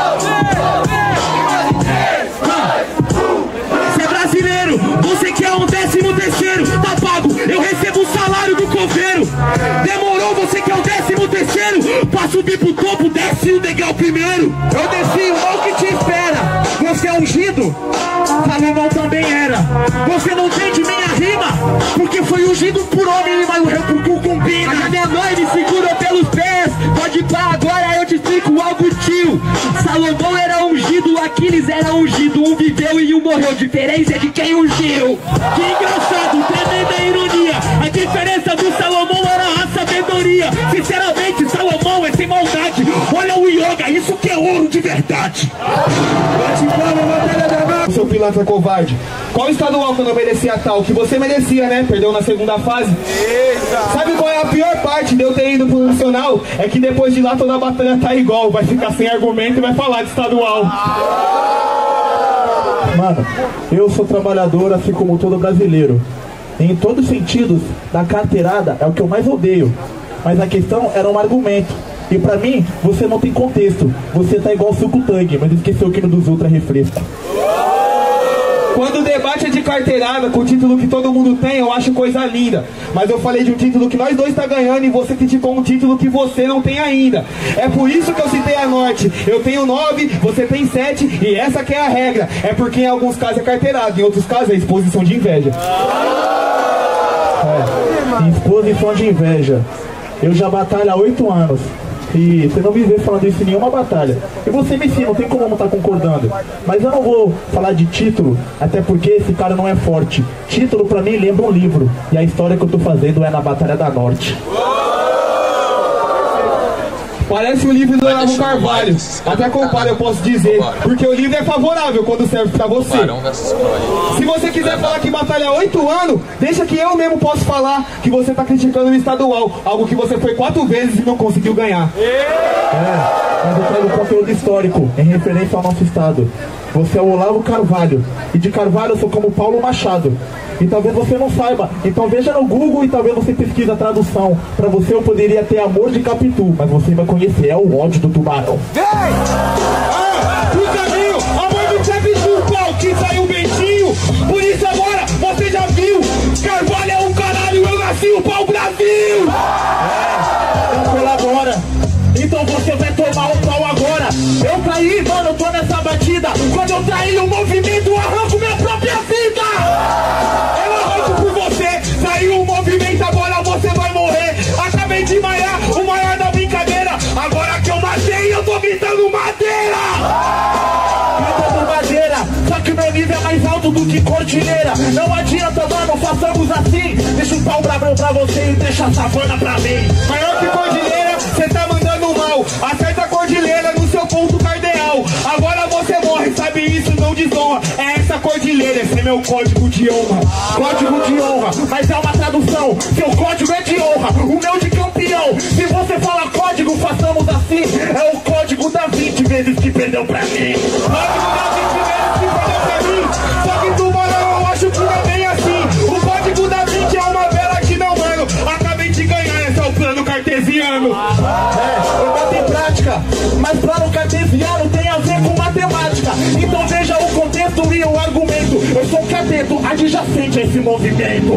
[SPEAKER 5] Você é brasileiro, você quer um décimo terceiro, tá pago, eu recebo o salário do coveiro. Demorou, você quer um décimo terceiro, pra subir pro topo, desce o degrau primeiro.
[SPEAKER 11] Eu desci o mal que te espera. Você é ungido? Salomão também era.
[SPEAKER 5] Você não entende minha rima, porque foi ungido por homem, mas o réu por cu combina.
[SPEAKER 9] Mas a minha mãe me segurou pelos pés. Pode pá, agora eu te explico algo, tio. Salomão era ungido, Aquiles era ungido. Um viveu e um morreu, diferença é de quem ungiu.
[SPEAKER 5] Que engraçado, tremenda ironia. A diferença do Salomão era a sabedoria. Sinceramente, Salomão é sem maldade. Olha o yoga, isso que é ouro de verdade.
[SPEAKER 11] Seu pilantra covarde. Qual estadual que eu não merecia tal? Que você merecia, né? Perdeu na segunda fase. Eita. Sabe qual é a pior parte de eu ter ido pro nacional? É que depois de lá toda a batalha tá igual. Vai ficar sem argumento e vai falar de estadual. Mano, eu sou trabalhador assim como todo brasileiro. Em todos os sentidos, da carteirada é o que eu mais odeio. Mas a questão era um argumento. E pra mim, você não tem contexto. Você tá igual suco tangue, mas esqueceu que no dos outros é refresco. Quando o debate é de carteirada, com o título que todo mundo tem, eu acho coisa linda. Mas eu falei de um título que nós dois tá ganhando e você criticou um título que você não tem ainda. É por isso que eu citei a Norte. Eu tenho nove, você tem sete e essa que é a regra. É porque em alguns casos é carteirada, em outros casos é exposição de inveja. É, exposição de inveja. Eu já batalho há oito anos. E você não me vê falando isso em nenhuma batalha. E você me ensina, não tem como não estar concordando. Mas eu não vou falar de título, até porque esse cara não é forte. Título pra mim lembra um livro. E a história que eu tô fazendo é na Batalha da Norte. Parece o livro do Olavo Carvalho. Até compara, eu posso dizer. Porque o livro é favorável quando serve pra você. Se você quiser falar que batalha há oito anos, deixa que eu mesmo posso falar que você tá criticando o estadual. Algo que você foi quatro vezes e não conseguiu ganhar. É, mas eu trago conteúdo histórico em referência ao nosso estado. Você é o Olavo Carvalho. E de Carvalho eu sou como Paulo Machado. E talvez você não saiba. Então veja no Google e talvez você pesquise a tradução. Pra você eu poderia ter amor de Capitu, mas você vai conhecer, é o ódio do tubarão.
[SPEAKER 12] Vem! Ah, o caminho, amor do Capitu, qual que saiu bentinho. Por isso agora você já viu. Carvalho é um caralho, eu nasci o pau Brasil.
[SPEAKER 11] É, então colabora. Então você vai tomar um pau agora. Eu caí, mano, eu tô nessa batida. Quando eu traí o movimento, eu arranco minha própria vida.
[SPEAKER 12] Eu arranco por você. Saiu o movimento, agora você vai morrer. Acabei de malhar, o maior da brincadeira. Agora que eu matei, eu tô gritando madeira.
[SPEAKER 11] Gritando madeira, só que o meu nível é mais alto do que cordilheira. Não adianta, mano, façamos assim. Deixa um pau brabão pra você e deixa a savana pra mim.
[SPEAKER 12] Maior que cordilheira, cê tá mandando mal. Acerta a cordilheira no seu ponto cardeal. Agora você morre, sabe isso, não desonra. É essa cordilheira, esse é meu código de honra.
[SPEAKER 11] Código de honra, mas é uma tradução. Seu código é de honra, o meu de campeão. Se você fala código, façamos assim. É o código da vinte vezes que perdeu pra mim.
[SPEAKER 12] Código da vinte vezes que perdeu pra mim. Só que tubarão, eu acho que não é bem assim. O código da vinte é uma vela que não, mano. Acabei de ganhar, esse é o plano cartesiano.
[SPEAKER 11] É, eu bato em prática, mas plano cartesiano tem a ver com matemática. Então veja o contexto e o argumento. Eu sou um cateto adjacente a esse movimento.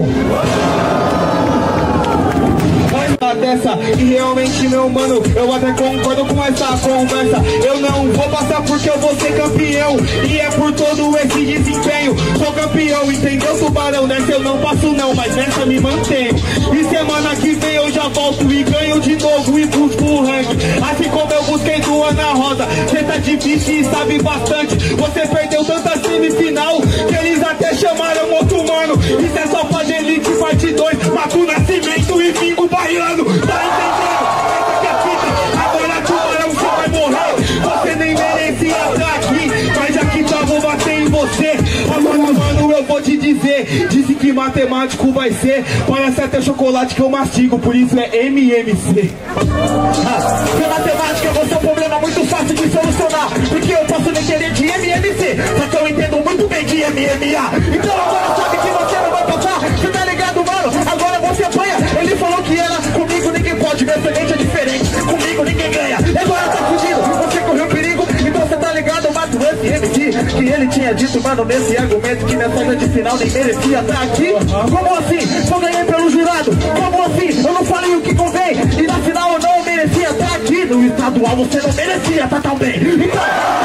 [SPEAKER 12] Dessa, e realmente, meu mano, eu até concordo com essa conversa. Eu não vou passar porque eu vou ser campeão. E é por todo esse desempenho. Sou campeão, entendeu, tubarão? Nessa eu não passo não, mas nessa me mantenho. E semana que vem eu já volto e ganho de novo e busco o ranking. Assim como eu busquei do Ana Rosa. Cê tá difícil e sabe bastante. Você perdeu tanta semifinal que eles até chamaram outro mano. Isso é só fazer elite parte dois. Mato Nascimento e Vingo Baiano. Tá entendendo? Essa que é a fita. Agora tubarão, você vai morrer. Você nem merecia estar aqui, mas aqui tá, vou bater em você. Agora, mano, eu vou te dizer. Disse que matemático vai ser. Parece até chocolate que eu mastigo, por isso é M M C.
[SPEAKER 11] Ah, na matemática você é um problema muito fácil de solucionar, porque eu posso nem entender de M M C, só que eu entendo muito bem de M M A. Então agora sabe que você não vai passar. Você tá ligado, mano? Agora você apanha. Ele falou que era comigo ninguém pode, meu semente é diferente. Comigo ninguém ganha. Agora tá fugindo, você correu perigo. Então você tá ligado, mato esse M C. Que ele tinha dito, mano, nesse argumento, que minha saída de final nem merecia estar aqui. Como assim? Só ganhei pelo jurado. Como assim? Eu não falei o que convém. E na final eu não merecia estar aqui. No estadual você não merecia estar tão bem. Então,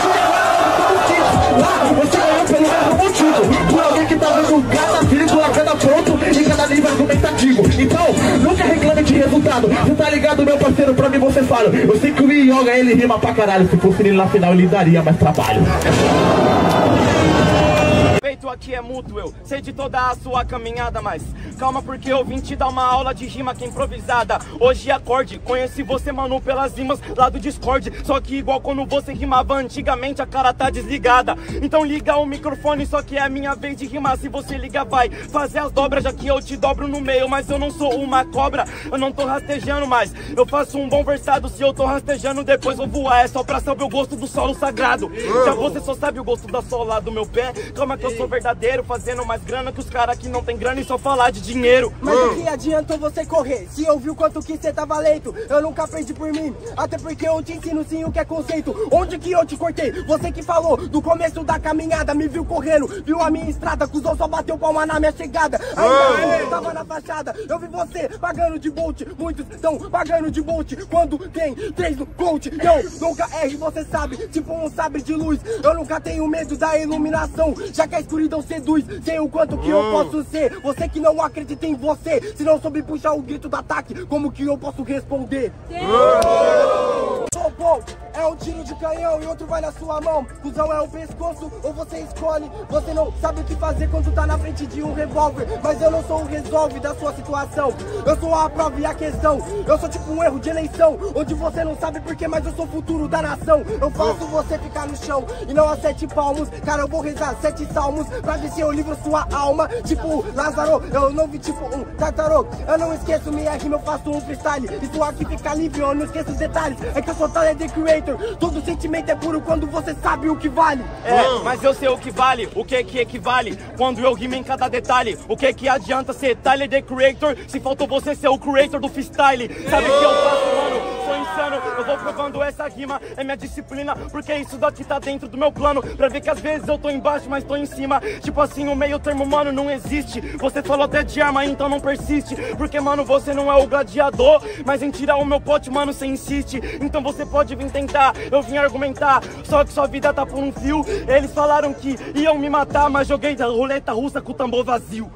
[SPEAKER 11] lá você ganhou pelo mesmo motivo. Por alguém que tá vendo cada vírgula, cada ponto e cada livro argumentativo. Então, nunca reclame de resultado. Você tá ligado, meu parceiro? Pra mim você fala. Eu sei que o Yoga ele rima pra caralho. Se fosse ele na final, ele daria mais trabalho.
[SPEAKER 6] Feito aqui é mútuo, eu sei de toda a sua caminhada, mas calma porque eu vim te dar uma aula de rima que é improvisada. Hoje acorde, conheci você, mano, pelas rimas lá do Discord. Só que igual quando você rimava antigamente, a cara tá desligada. Então liga o microfone, só que é a minha vez de rimar. Se você liga vai fazer as dobras, já que eu te dobro no meio. Mas eu não sou uma cobra, eu não tô rastejando mais. Eu faço um bom versado, se eu tô rastejando depois vou voar. É só pra saber o gosto do solo sagrado. Já você só sabe o gosto da sola do meu pé. Calma que eu sou verdadeiro, fazendo mais grana que os caras que não tem grana e só falar de dinheiro.
[SPEAKER 3] Mas o que adiantou você correr? Se eu vi o quanto que cê tava lento, eu nunca aprendi por mim. Até porque eu te ensino sim o que é conceito. Onde que eu te cortei? Você que falou do começo da caminhada, me viu correndo, viu a minha estrada, cuzão só bateu palma na minha chegada. Ainda eu tava na fachada, eu vi você pagando de bolt. Muitos estão pagando de bolt quando tem três no coach. Eu nunca erre, você sabe, tipo um sabre de luz. Eu nunca tenho medo da iluminação, já que a escuridão seduz. Sei o quanto que eu posso ser. Você que não acredita em você, se não soube puxar o grito do ataque, como que eu posso responder? Oh, oh, é um tiro de canhão e outro vai na sua mão. Cusão é o pescoço ou você escolhe. Você não sabe o que fazer quando tá na frente de um revólver, mas eu não sou o resolve da sua situação. Eu sou a prova e a questão. Eu sou tipo um erro de eleição, onde você não sabe porquê, mas eu sou o futuro da nação. Eu faço você ficar no chão e não a sete palmos. Cara, eu vou rezar sete salmos pra ver se eu livro sua alma. Tipo Lázaro, eu não vi tipo um tartarô. Eu não esqueço minha rima, eu faço um freestyle. Isso aqui fica livre, eu não esqueço os detalhes. É que eu sou Tyler, The Creator. Todo sentimento é puro quando você sabe o que vale.
[SPEAKER 6] É, mas eu sei o que vale, o que que equivale quando eu rimo em cada detalhe. O que que adianta ser Tyler, The Creator se faltou você ser o creator do freestyle? Sabe o que eu faço, mano? Sou insano, eu vou provando essa rima, é minha disciplina, porque isso daqui tá dentro do meu plano. Pra ver que às vezes eu tô embaixo, mas tô em cima. Tipo assim, o meio termo, mano, não existe. Você falou até de arma, então não persiste. Porque, mano, você não é o gladiador, mas em tirar o meu pote, mano, você insiste. Então você pode vir tentar, eu vim argumentar, só que sua vida tá por um fio. Eles falaram que iam me matar, mas joguei da roleta russa com o tambor vazio.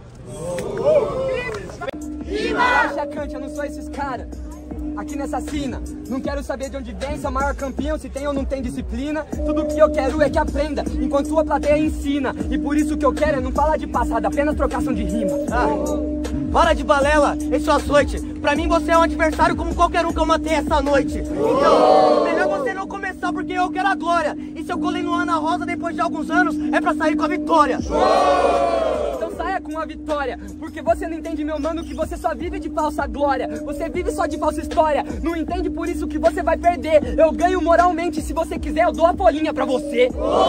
[SPEAKER 13] Relaxa, Cante, eu não sou esses caras. Aqui nessa cena, não quero saber de onde vem, se é o maior campeão, se tem ou não tem disciplina. Tudo que eu quero é que aprenda, enquanto sua plateia ensina. E por isso que eu quero é não falar de passado, apenas trocação de rima.
[SPEAKER 4] Ah, para de balela, esse é o açoite. Pra mim você é um adversário como qualquer um que eu matei essa noite. Então, melhor você não começar porque eu quero a glória. E se eu colei no Ana Rosa depois de alguns anos, é pra sair com a vitória.
[SPEAKER 13] Então saia com a vitória, porque você não entende, meu mano, que você só vive de falsa glória. Você vive só de falsa história, não entende, por isso que você vai perder. Eu ganho moralmente, se você quiser eu dou a folhinha pra você.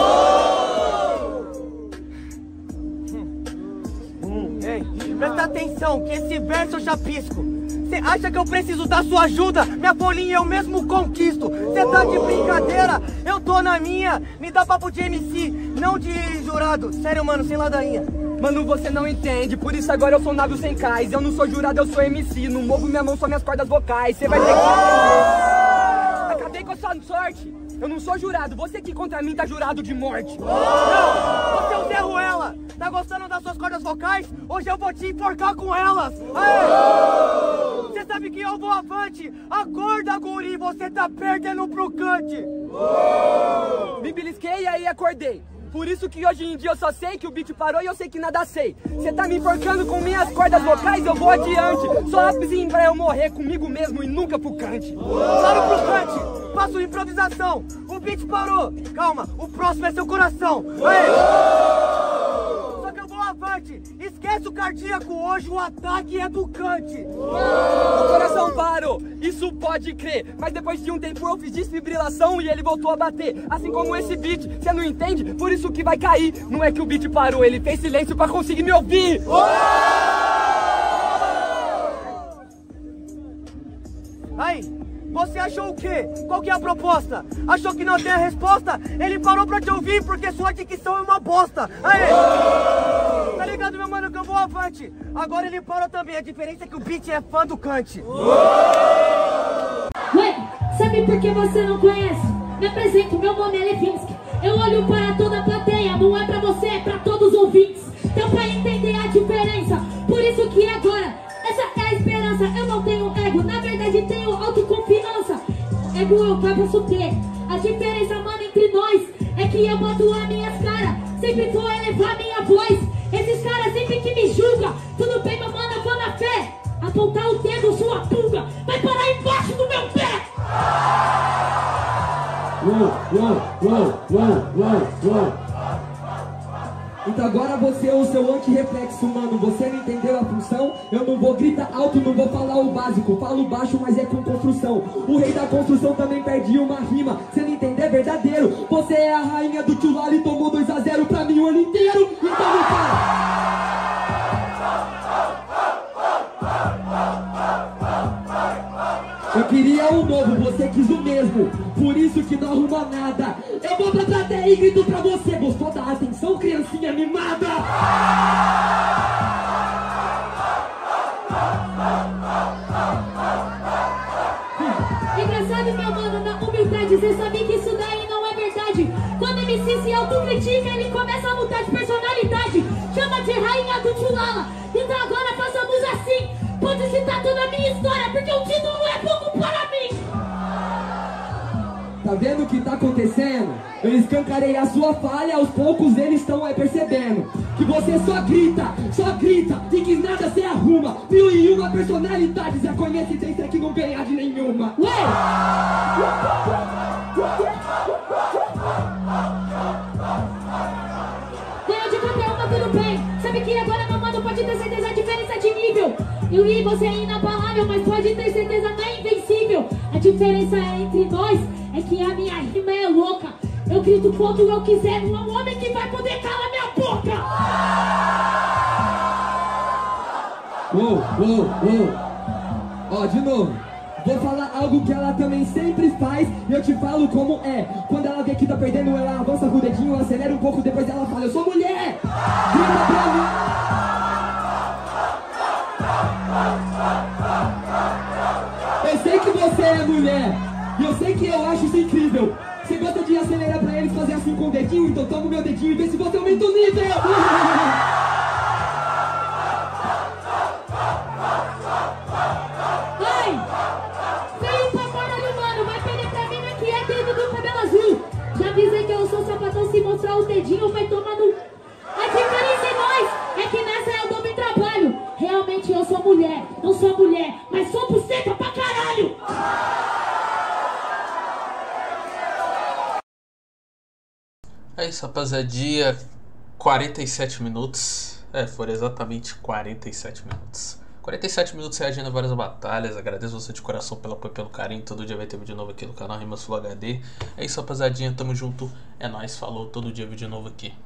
[SPEAKER 4] Hum, ei, presta atenção que esse verso eu chapisco. Cê acha que eu preciso da sua ajuda? Minha folhinha eu mesmo conquisto. Cê tá de brincadeira? Eu tô na minha. Me dá papo de M C, não de jurado. Sério, mano, sem ladainha.
[SPEAKER 13] Mano, você não entende, por isso agora eu sou um navio sem cais. Eu não sou jurado, eu sou M C. Não movo minha mão, só minhas cordas vocais. Cê vai ter que entender. Acabei com a sua sorte. Eu não sou jurado, você que contra mim tá jurado de morte.
[SPEAKER 4] Não, você é o Zé Ruela. Tá gostando das suas cordas vocais? Hoje eu vou te enforcar com elas. Você sabe que eu vou avante. Acorda, guri, você tá perdendo pro Cante.
[SPEAKER 13] Me belisquei e aí acordei. Por isso que hoje em dia eu só sei que o beat parou e eu sei que nada sei. Cê tá me enforcando com minhas cordas vocais, eu vou adiante. Só rapidinho pra eu morrer comigo mesmo e nunca pro Cante.
[SPEAKER 4] Claro pro Cante, faço improvisação. O beat parou, calma, o próximo é seu coração. Aê. Só que eu vou avante, esquece o cardíaco, hoje o ataque é do Cante.
[SPEAKER 13] O coração parou, isso pode crer. Mas depois de um tempo eu fiz desfibrilação e ele voltou a bater. Assim como esse beat, cê não entende? Por isso que vai cair. Não é que o beat parou, ele fez silêncio pra conseguir me ouvir.
[SPEAKER 4] Aí, você achou o quê? Qual que é a proposta? Achou que não tem a resposta? Ele parou pra te ouvir porque sua dicção é uma bosta. Aí, tá ligado, meu mano, que eu vou avante. Agora ele parou também, a diferença é que o beat é fã do Cante.
[SPEAKER 10] Ué, sabe por que você não conhece? Me apresento, meu nome é Levinsky. Eu olho para toda a plateia, não é pra você, é pra todos os ouvintes. Deu pra entender a diferença, por isso que agora, essa é a esperança. Eu não tenho ego, na verdade tenho autoconfiança. Ego eu posso ter, a diferença, mano, entre nós é que eu boto as minhas caras, sempre vou elevar minha voz. Esses caras sempre que me julgam, tudo bem, meu mano, eu vou na fé. Apontar o dedo, sua pulga, vai parar embaixo do meu pé.
[SPEAKER 9] Uou, uou, uou, uou, uou, uou. Então agora você é o seu anti-reflexo, mano. Você não entendeu a função? Eu não vou gritar alto, não vou falar o básico. Falo baixo, mas é com construção. O rei da construção também perde uma rima. Você não entender é verdadeiro. Você é a rainha do Tchulala e tomou dois a zero pra mim o ano inteiro. Então não para. Eu queria um novo, você quis o mesmo. Por isso que não arruma nada. Eu vou pra plateia e grito pra você. Gostou da atenção, criancinha mimada?
[SPEAKER 10] Engraçado, meu mano, na humildade, cê sabe que isso daí não é verdade. Quando o M C se autocritica, ele começa a mudar de personalidade. Chama de rainha do Tchulala. Então agora façamos assim. Pode citar toda a minha história, porque o título é pouco para mim.
[SPEAKER 9] Tá vendo o que tá acontecendo? Eu escancarei a sua falha, aos poucos eles estão é, percebendo que você só grita, só grita, e que nada se arruma. Mil e uma personalidades, a coincidência que não ganha de nenhuma. Ué!
[SPEAKER 10] Ganhou de qualquer uma, tudo bem. Sabe que agora, meu mano, pode ter certeza a diferença de nível. Eu e você é inabalável, mas pode ter certeza não é invencível. A diferença entre nós é que a minha rima é louca. Eu grito quando eu quiser, não é um homem que vai poder calar minha boca.
[SPEAKER 9] Uou, uou, uou. Ó, de novo. Vou falar algo que ela também sempre faz, e eu te falo como é. Quando ela vê que tá perdendo, ela avança com o dedinho, acelera um pouco, depois ela fala: eu sou mulher! Grita pra mim! Eu sei que você é mulher, e eu sei que eu acho isso incrível. Você gosta de acelerar pra eles fazer assim com o dedinho? Então toma o meu dedinho e vê se você aumenta o nível!
[SPEAKER 10] Avisei que eu sou sapatão, se mostrar o dedinho vai tomar no... A diferença em nós é que nessa eu dou meu trabalho. Realmente eu sou mulher, não sou mulher, mas sou buceta pra caralho.
[SPEAKER 1] É isso, rapaziadinha. quarenta e sete minutos. É, foram exatamente quarenta e sete minutos. quarenta e sete minutos reagindo a várias batalhas. Agradeço você de coração pelo apoio, pelo carinho. Todo dia vai ter vídeo novo aqui no canal Rimas Full H D. É isso, rapaziadinha, tamo junto. É nóis, falou, todo dia vídeo novo aqui.